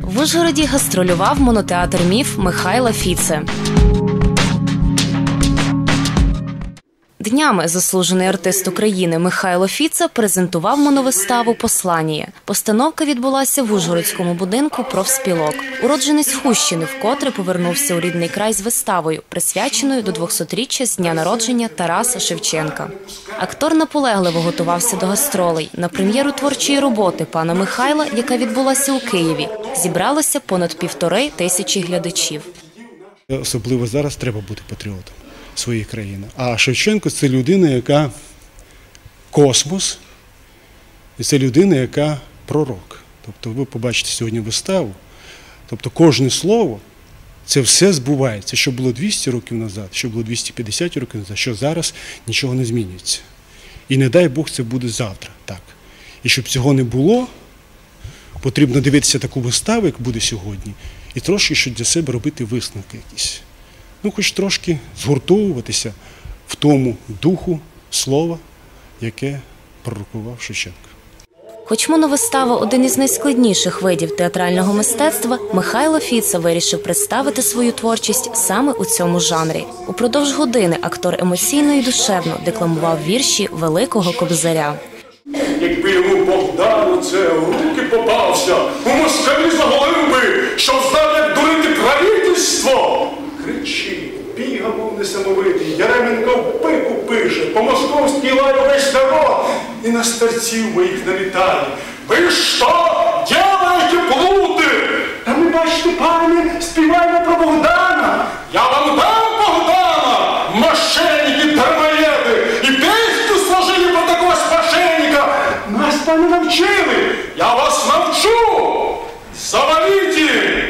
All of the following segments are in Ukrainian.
В Ужгороді гастролював монотеатр «Міф» Михайла Фіце. Днями заслужений артист України Михайло Фіце презентував моновиставу «Посланіє». Постановка відбулася в Ужгородському будинку профспілок. Уродженець Хустщини вкотре повернувся у рідний край з виставою, присвяченою до 200-річчя з дня народження Тараса Шевченка. Актор наполегливо готувався до гастролей. На прем'єру творчої роботи пана Михайла, яка відбулася у Києві, зібралося понад 1500 глядачів. Особливо зараз треба бути патріотом своєї країни. А Шевченко – це людина, яка космос, і це людина, яка пророк. Тобто ви побачите сьогодні виставу, тобто кожне слово, це все збувається. Що було 200 років назад, що було 250 років назад, що зараз нічого не змінюється. І не дай Бог це буде завтра. Так. І щоб цього не було, потрібно дивитися таку виставу, як буде сьогодні, і трошки що для себе робити висновки якісь. Ну, хоч трошки згуртовуватися в тому духу слова, яке пророкував Шевченко. Хоч моновистава – один із найскладніших видів театрального мистецтва, Михайло Фіце вирішив представити свою творчість саме у цьому жанрі. Упродовж години актор емоційно і душевно декламував вірші Великого Кобзаря. Якби йому Богдану це в руки попався, у москалі заголив би, що знав, як дурити правительство. Кричить, бігав, мов несамовитий, Яременко в пику пише, по-московськи лає весь народ і на старців моїх налітає. Ви що, ділаєте плути? Та ми, бачите, пане, співаємо про Богдана. Я вам дам Богдана, мошенники, дармоеди, і пісню сложили про такого спашенника. Нас, пане, навчили, я вас навчу. Завалите!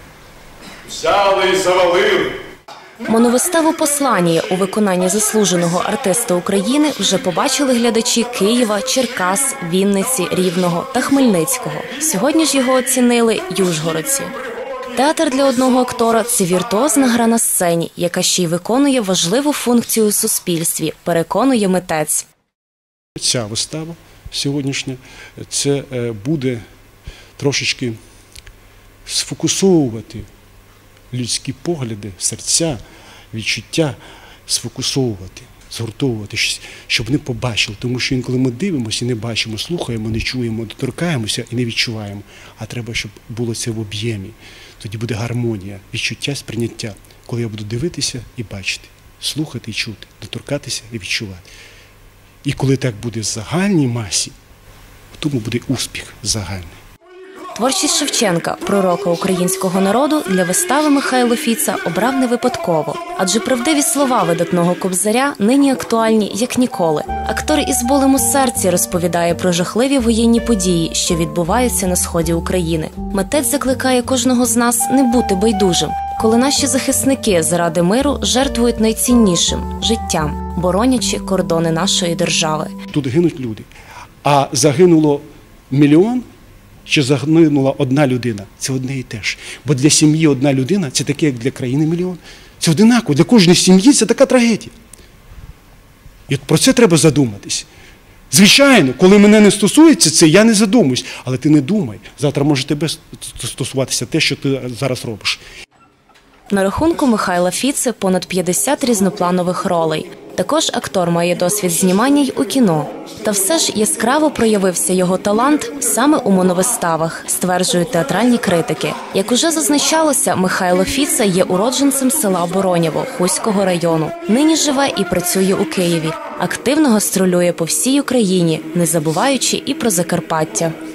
Взяли і завалили. Моновиставу «Посланіє» у виконанні заслуженого артиста України вже побачили глядачі Києва, Черкас, Вінниці, Рівного та Хмельницького. Сьогодні ж його оцінили й ужгородці. Театр для одного актора – це віртуозна гра на сцені, яка ще й виконує важливу функцію у суспільстві, переконує митець. Ця вистава сьогоднішня – це буде трошечки сфокусовувати людські погляди, серця, відчуття, сфокусовувати, згуртовувати, щоб вони побачили. Тому що інколи ми дивимося і не бачимо, слухаємо, не чуємо, доторкаємося і не відчуваємо. А треба, щоб було це в об'ємі. Тоді буде гармонія, відчуття, сприйняття. Коли я буду дивитися і бачити, слухати і чути, доторкатися і відчувати. І коли так буде в загальній масі, в тому буде успіх загальний. Творчість Шевченка, пророка українського народу, для вистави Михайло Фіце обрав не випадково. Адже правдиві слова видатного Кобзаря нині актуальні, як ніколи. Актор із болем у серці розповідає про жахливі воєнні події, що відбуваються на сході України. Митець закликає кожного з нас не бути байдужим, коли наші захисники заради миру жертвують найціннішим – життям, боронячи кордони нашої держави. Тут гинуть люди, а загинуло мільйон, що загинула одна людина – це одне і те ж. Бо для сім'ї одна людина – це таке, як для країни мільйон. Це одинаково. Для кожної сім'ї це така трагедія. І от про це треба задуматись. Звичайно, коли мене не стосується це, я не задумуюсь. Але ти не думай. Завтра може тебе стосуватися те, що ти зараз робиш. На рахунку Михайла Фіце понад 50 різнопланових ролей. Також актор має досвід знімання й у кіно. Та все ж яскраво проявився його талант саме у моновиставах, стверджують театральні критики. Як уже зазначалося, Михайло Фіце є уродженцем села Боронєво Хуського району. Нині живе і працює у Києві. Активно гастролює по всій Україні, не забуваючи і про Закарпаття.